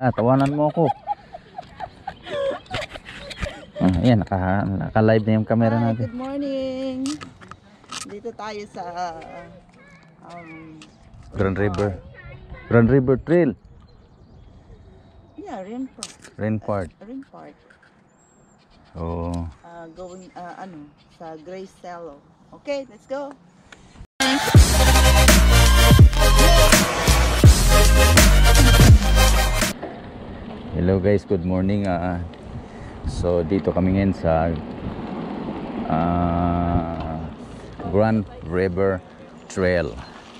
Tawanan mo ako. Ayan, naka-live na yung camera natin. Good morning. Dito tayo sa Grand River Trail. Yeah, Rainport. Rainport. Oh. Going sa Grace Cello. Okay, let's go. Hello guys, good morning. So dito kami ngayon sa Grand River Trail.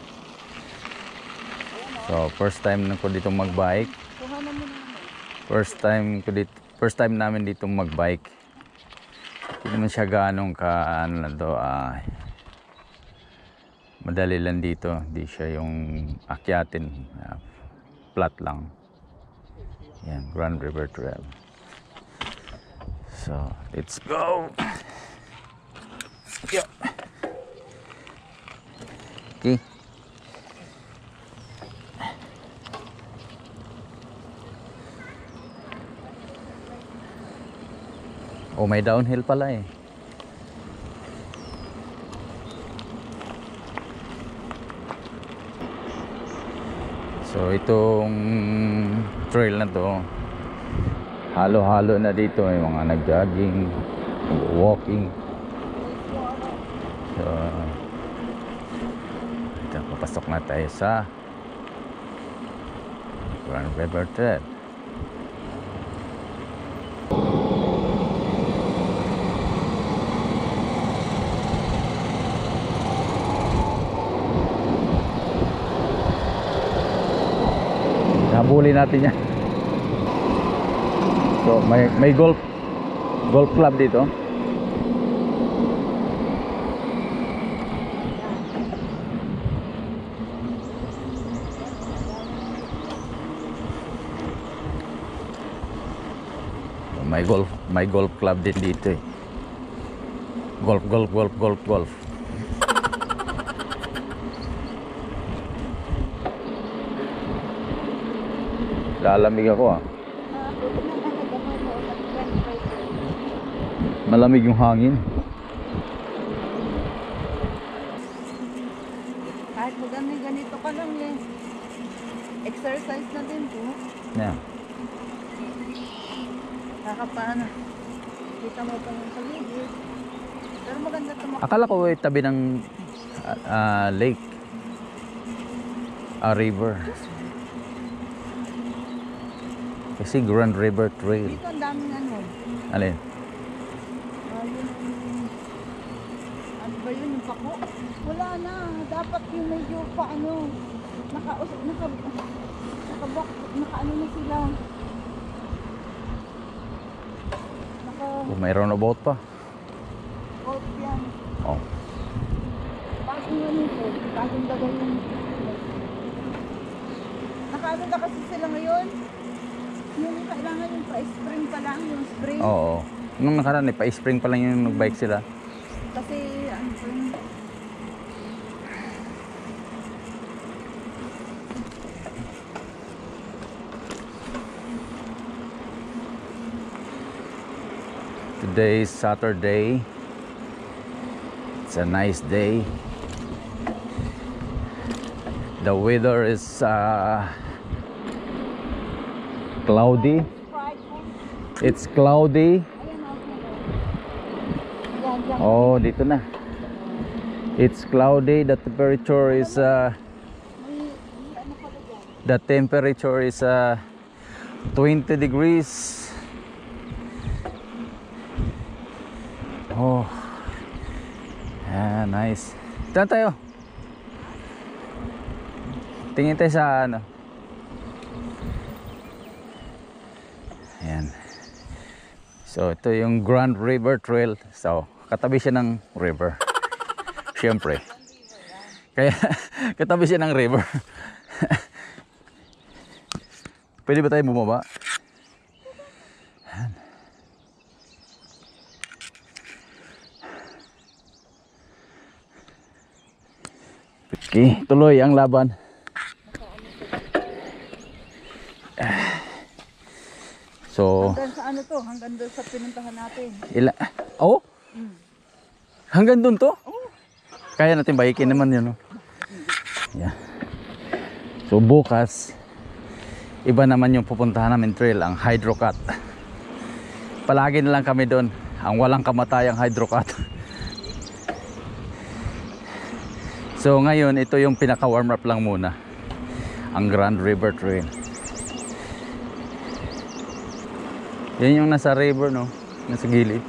So first time ko dito magbike. First time namin dito magbike. Hindi naman siya ganong madali lang dito. Hindi siya yung akyatin, flat lang. Yan, Grand River Trail. So, let's go. Yeah. Okay. Oh, may downhill pala eh. So itong trail na to, halo-halo na dito, may mga nag-jogging, walking. So ito, papasok na tayo sa Grand River Trail. Habulin natin yan. So may golf club dito. So, may golf club din dito eh. Golf. Lalamig ako Malamig yung hangin. Kahit ganito ka lang eh. Exercise na din po. Yeah. Nakapana. Kita mo pa ng paligid. Pero maganda tumakbo. Akala ko tabi ng lake. River. Kasi Grand River Trail. Dito ang daming Alin? Ano ba yun? Yung pako? Wala na. Dapat yung medyo naka na sila. Mayroon na boat pa. Boat yan. Oh. Bagong po. Bagong lagay yung na kasi sila ngayon. Yung kailangan yung pa-spring pa lang, yung spring. Oo. Nung nakaraan pa-spring pa lang yung nagbike sila. Kasi po yun. Today is Saturday. It's a nice day. The weather is cloudy. It's cloudy. Oh, dito na. It's cloudy. The temperature is 20 degrees. Oh. Nice. Saan tayo? Tingin tayo sa Ayan. So ito yung Grand River Trail. So katabi siya ng river. Siyempre. Kaya katabi siya ng river. Pwede ba tayo bumaba? Ayan. Okay, tuloy ang laban. So, Hanggang sa ano to? Hanggang doon sa pinuntahan natin. oh, Mm. hanggang dun to? Oh. Kaya natin baikin naman yun, no? Yeah. So, bukas, iba naman yung pupuntahan namin trail, ang Hydrocat. Palagi na lang kami doon, ang walang kamatayang Hydrocat. So, ngayon, ito yung pinaka-warm up lang muna. Ang Grand River Trail. Yan yung nasa river, no? Nasa gilid.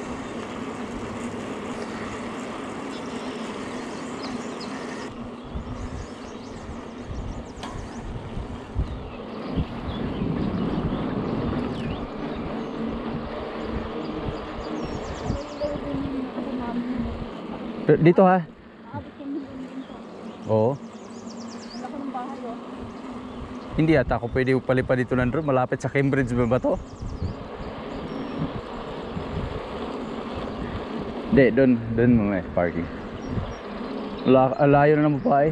Dito ha? Aabot kami doon dito. Oo. Ang laki ng bahay, oh. Hindi ata ako pwede palipad dito ng drone. Malapit sa Cambridge ba to? Hindi, doon mo may parking. Layo na ng babae.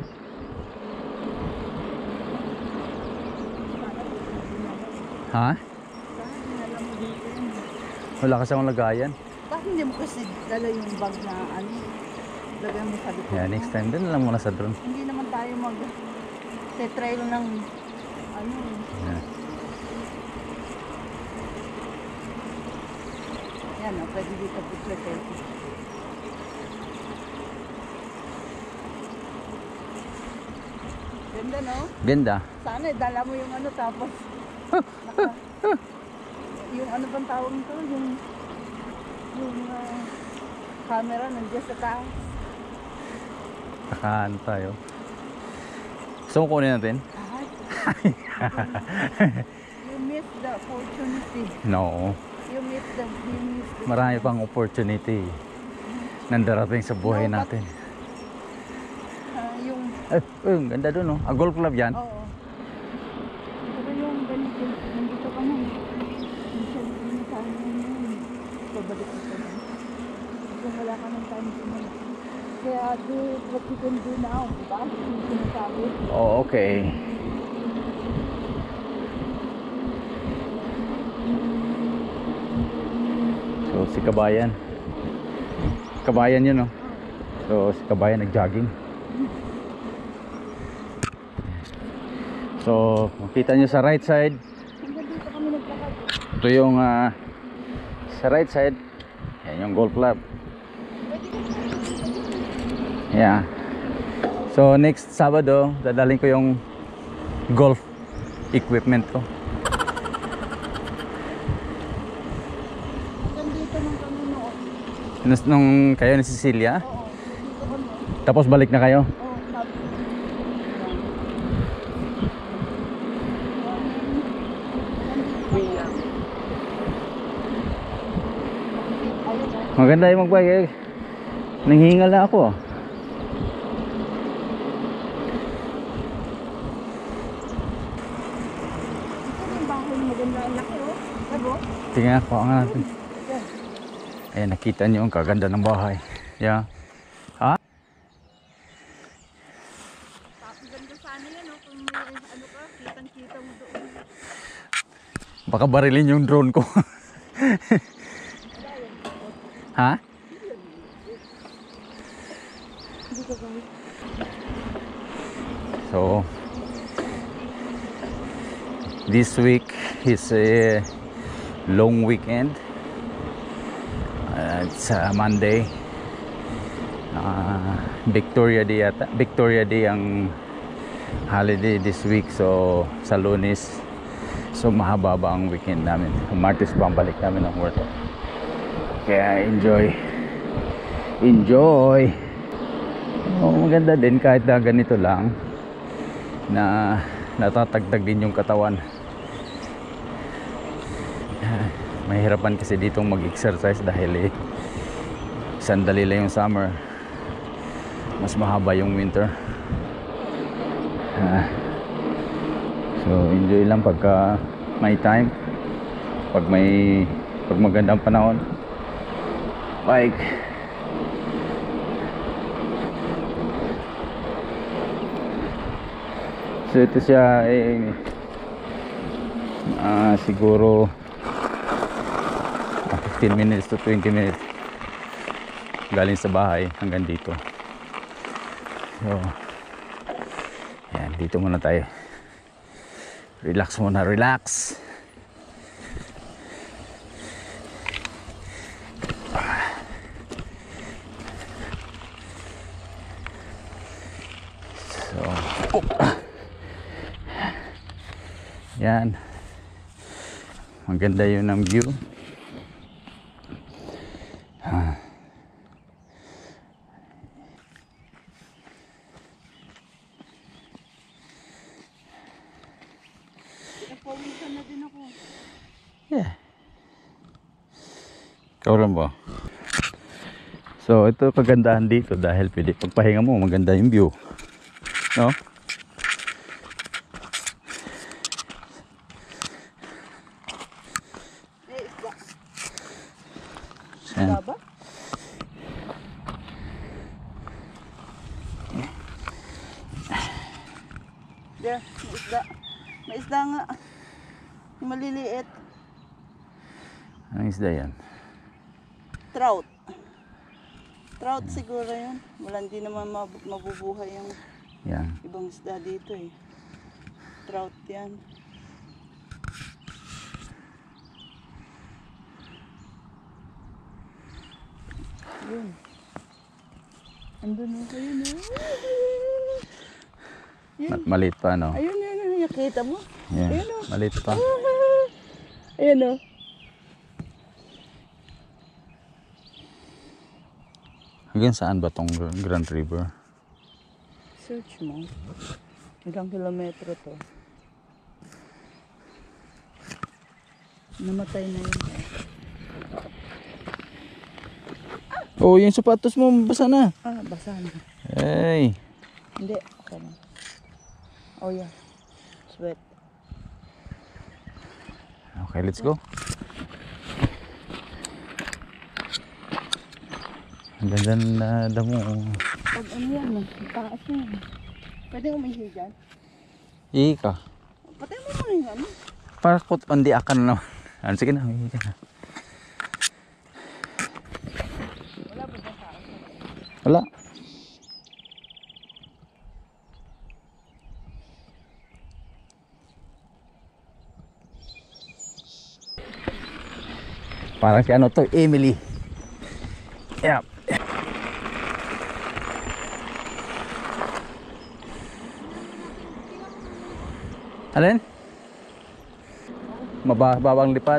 Ha? Bakit dinala mo dito yun? Wala kasi akong lagayan. Bakit hindi mo kasi dala yung bag na ano? Lagyan mo sa likod Yeah, mo? next time din lang muna sa drone. Hindi naman tayo trail ng ano. Yeah. Yan, oh, pwede dito picture selfie. Ganda, no? Ganda. Sana dala mo yung ano tapos yung ano bang tawag nito? Yung camera nandiyan sa taas. Kakaan tayo. So, kunin natin? You miss the opportunity. No. You miss the Marami pang opportunity nandarating sa buhay No, but- natin. yung Ang ganda doon, no? Golf club yan. oo. Pero yung ganito, nandito ka na. Minsan, minsan yun. Pabalik ko ka na. Kung wala ka ng time sumunod. Kaya do what you can do now, di ba? Yung sinasabi. Oh, okay. So, si Kabayan. Kabayan yun, no? So, si Kabayan nag-jogging. So, makita nyo sa right side. Hanggang dito kami nagtakad. Ito yung sa right side. Yan yung golf club. Yeah. So, next Sabado, dadaling ko yung golf equipment ko. Hanggang dito nung kami noon. Nung kayo ni Cecilia, Oo, dito kami. tapos balik na kayo. Oo, sabi. Maganda yung magbike. Nanghihingal na ako. Ito yung bahay na maganda ang laki, oh. Sabi, oh. Tingnan ko nga natin. Ayan, nakita nyo ang kaganda ng bahay. Yeah. Ha? Ang ganda sana yan, oh. Kung may ano ka, kitang-kita mo doon. Baka barilin yung drone ko. Ha? Dito kami. So, this week is a long weekend. It's Monday. Victoria Day yata. Victoria Day ang holiday this week. So, sa Lunes. So, mahaba ba ang weekend namin. Martes pa ang balik namin ng work. Kaya enjoy. Oh, maganda din kahit na ganito lang na natatagtag din yung katawan. Mahirapan kasi ditong mag-exercise dahil sandali lang yung summer, mas mahaba yung winter. So enjoy lang pagka may time, pag magandang panahon. Bike. So ito siya siguro 15 minutes to 20 minutes galing sa bahay hanggang dito. So yan, dito muna tayo. Relax muna, relax. So yan, maganda yun ang view. Napawisan na din ako. Yeah. Ikaw lang ba? So ito kagandahan dito dahil pwede pagpahinga mo, maganda yung view. No? Isda. Yan. Isda ba? Yeah, may isda. May isda nga. Yung maliliit. Anong isda yan? Trout. Trout siguro yun. Wala, hindi naman mabubuhay yung Yan. ibang isda dito eh. Trout yan. Yun. Andun na kayo na. Yun. Maliit pa, no? Ayun, yun. Nakita mo? Yan. Ayun o. Maliit pa. Ayun o. Hanggang saan ba tong Grand River? Search mo. Ilang kilometro to. Namatay na yun. Oh, yung sapatos mo basa na. Ah, basa na. Hey. Hindi, okay lang. Oh yeah. Sweat. Okay, let's go. Ang ganda na damo. Pag ano yan, taas yan. Pwede umihi dyan? Ika. Patay mo muna yung ano. Para ko pandi akan na naman. Ano, sige na. Ika na. Wala ba dyan tao? Wala. Parang si ano to, Emily. Yep. Alin? Mababang lipad.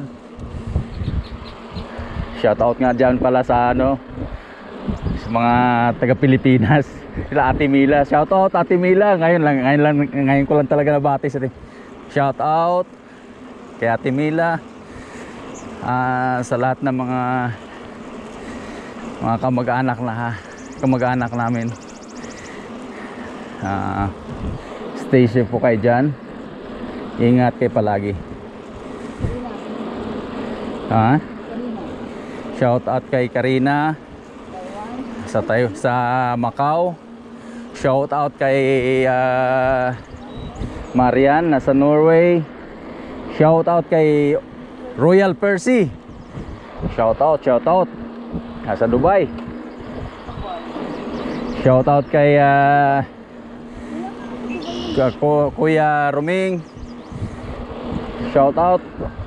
Shoutout nga dyan pala sa ano, sa mga taga Pilipinas. Sila Ate Mila. Shoutout Ate Mila. Ngayon ko lang talaga nabati sa shoutout kay Ate Mila. Sa lahat ng mga kamag-anak namin. Stay safe po kayo dyan. Ingat kayo palagi. Shout out kay Karina sa Macau. Shout out kay Marian nasa Norway. Shout out kay Royal Percy. Shout out nasa Dubai. Shout out kay Kuya Roming. Shout out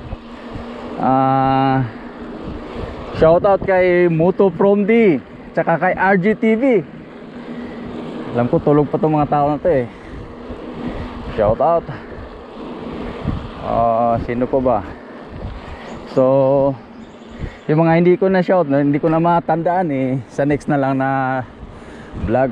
kay Muto Promdi tsaka kay RGTV. Alam ko tulog pa tong mga tao na to eh. Shout out. Sino pa ba? So yung mga hindi ko na shout, hindi ko na matandaan eh, sa next na lang na vlog.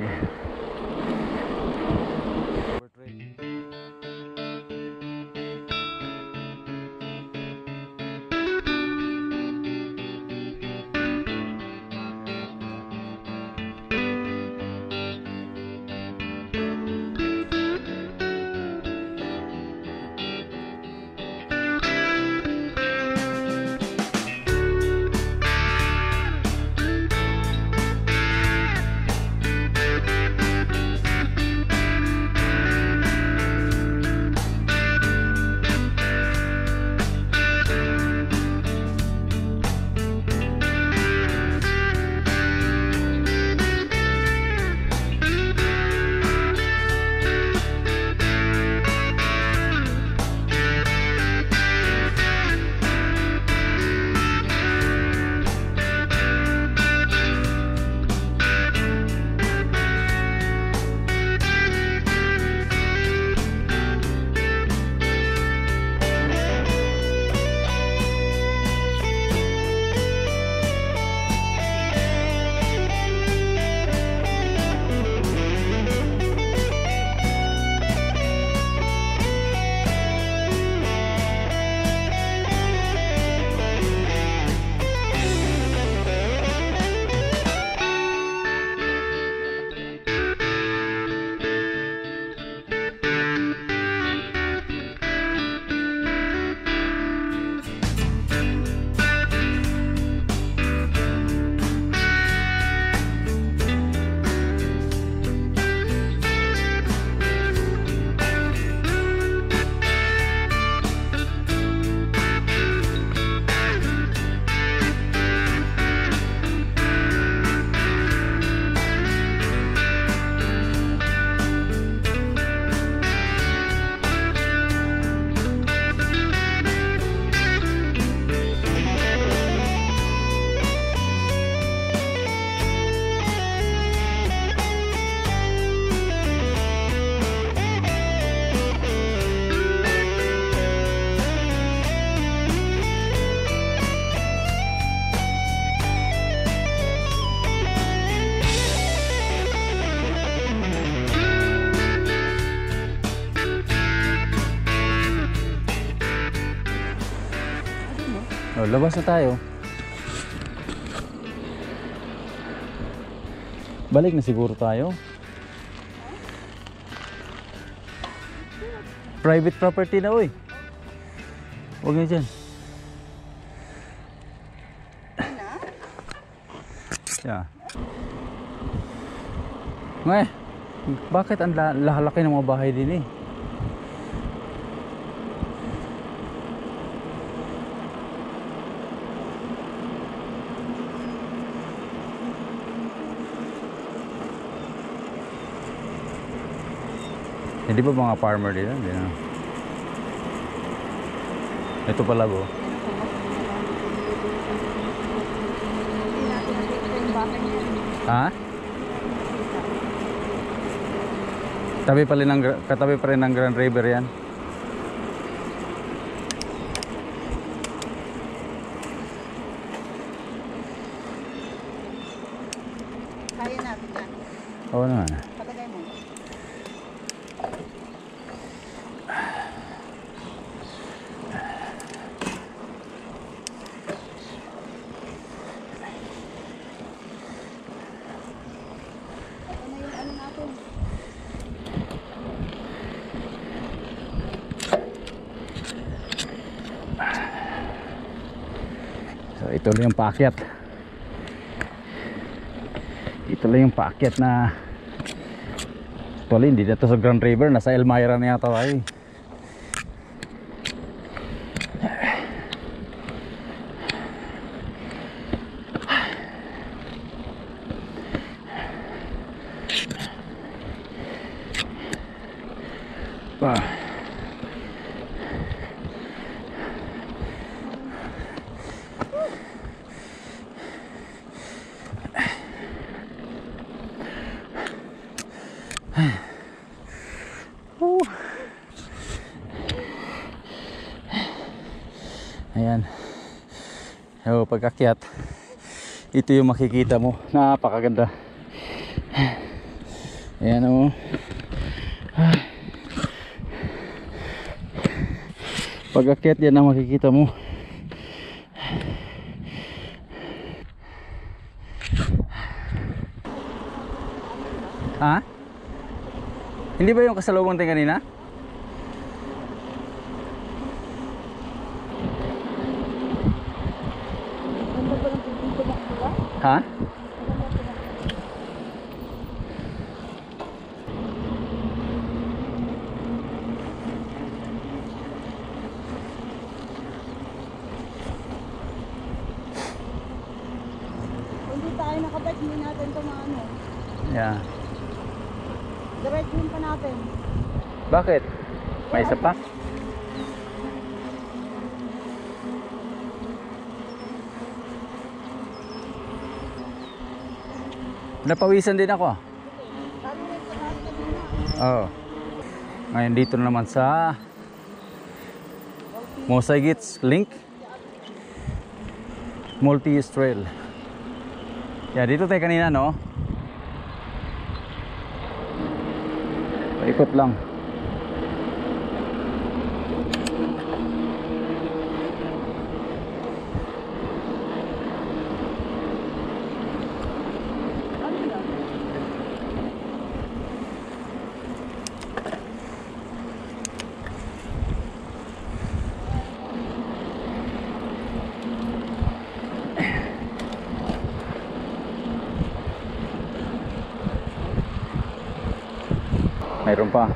Oh, labas na tayo. Balik na siguro tayo. Private property na, uy. Huwag na dyan. Yeah. Ngay, bakit ang lahalaki ng mga bahay din eh? Hindi ba mga farmer din? Hindi na. Ito pala bo. Ha? Katabi pa rin ng Grand River yan. Kaya natin yan. Oo naman. Patagay mo. So ito lang yung paakyat. Ito lang yung paakyat na actually hindi na to sa Grand River, nasa Elmira na yata tayo. Ayan. So, pagkakyat, ito yung makikita mo. Napakaganda. Ayan o. Pagkakyat yan ang makikita mo. Ha? Hindi ba yung kasalubong tayo kanina? Ha? Hindi tayo nakabike, hindi natin ito maano. Yeah. Diretsuhin pa natin. Bakit? May isa pa? Napawisan din ako. Oo. Ngayon dito na naman sa Mosaigits Link Multi-Use Trail. Yeah, dito tayo kanina, no? Ikot lang. Mayroon pa.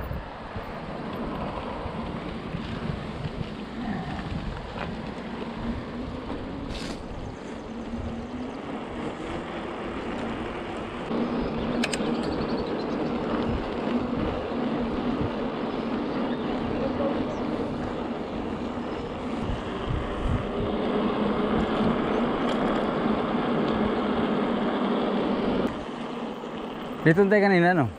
Dito tayo kanina, no?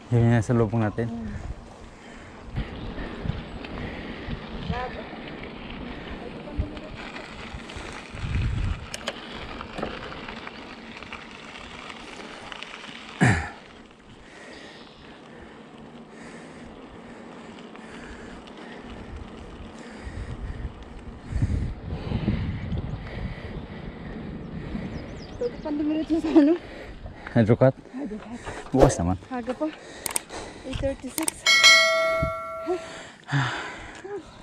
Yun yung nasa lubong natin. Pwede pang dumiretso sa ano? Hydrocat? Hydrocat. Bukas naman. Haga pa. 8:36.